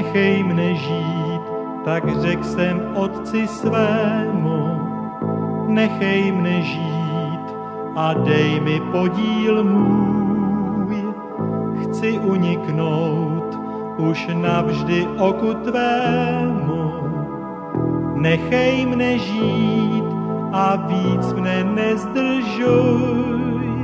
Nechej mne žít, tak řek jsem otci svému. Nechej mne žít a dej mi podíl můj. Chci uniknout už navždy oku tvému. Nechej mne žít a víc mne nezdržuj.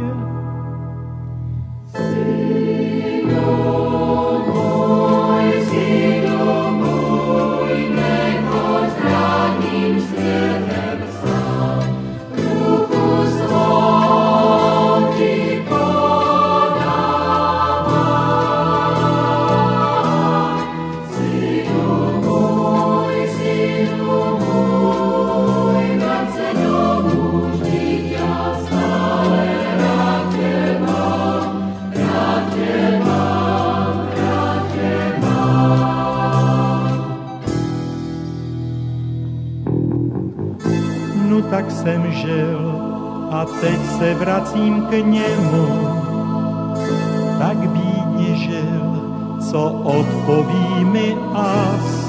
No tak jsem žil a teď se vracím k němu. Tak bídni žil, co odpoví mi as.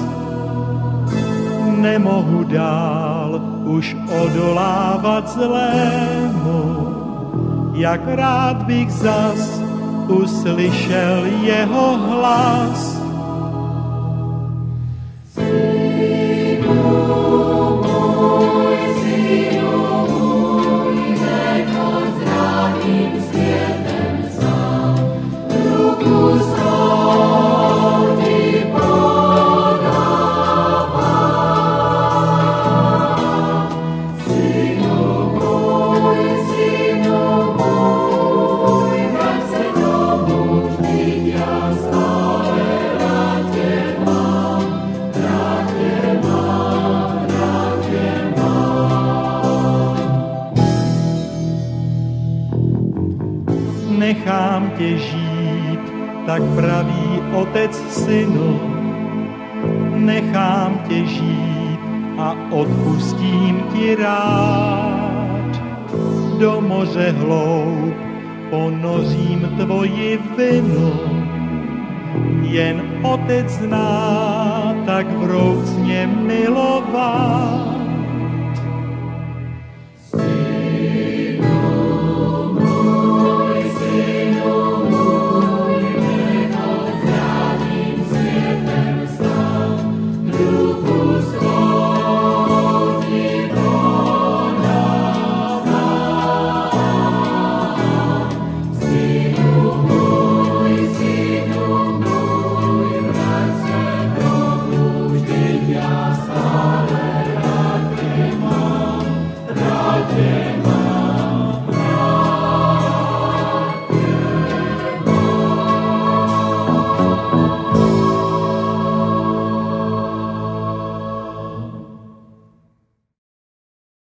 Nemohu dál už odolávat zlému. Jak rád bych zas uslyšel jeho hlas. Nechám tě žít, tak praví otec synu. Nechám tě žít a odpustím ti rád. Do moře hloub ponořím tvoji vinu. Jen otec zná tak vroucně milovat.